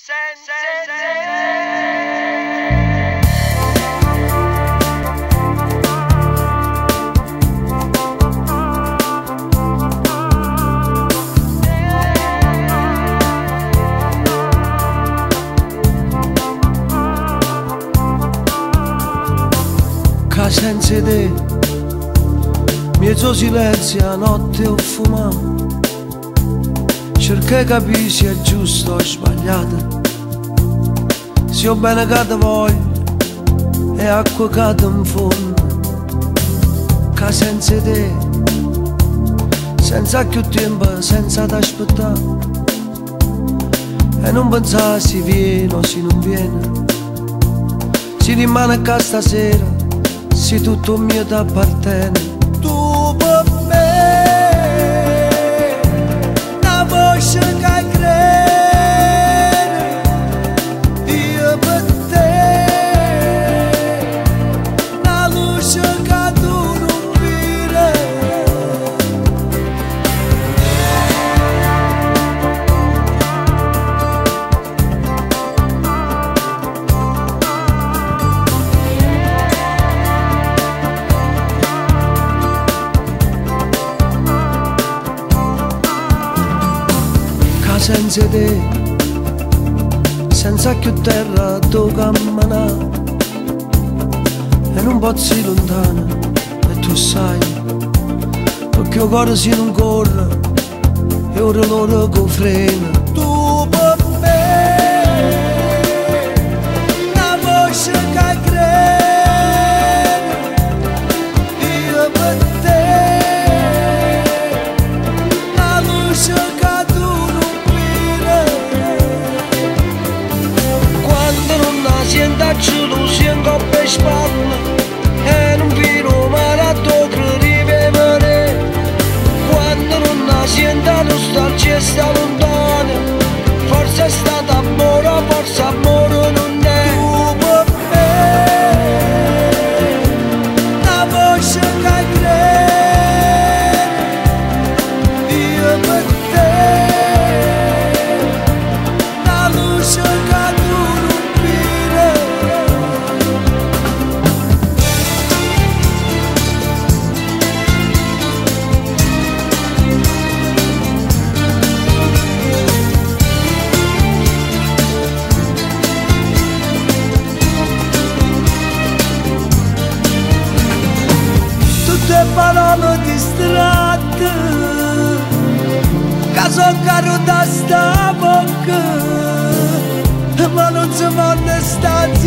Senza te, mezzo silenzio a notte ho fumato, cerca di capire se è giusto o sbagliato, se ho bene che ti voglio e acqua che ti infonda, che senza te, senza più tempo, senza t'aspettare, e non pensare se viene o se non viene, se rimane qua stasera, se tutto mio ti appartiene. Tu per me, una voce che crede, io per te, una luce che tu non vedi. Senza te, senza più terra dove camminare, e non pozzi lontana, e tu sai, perché il cuore si non corre, e ora l'ora che frena. Tu per me, una voce che crede, io per te, una luce che sientacci lo sento per spalle e non vedo mai a tocco rivivere. Quando non la sento nostalgia sta lontana, forse è stato amore, forse amore non è. Tu per me, una voce che crede, io per te, una luce che parole distratte, che sono caro da sta bocca, ma non si fanno stare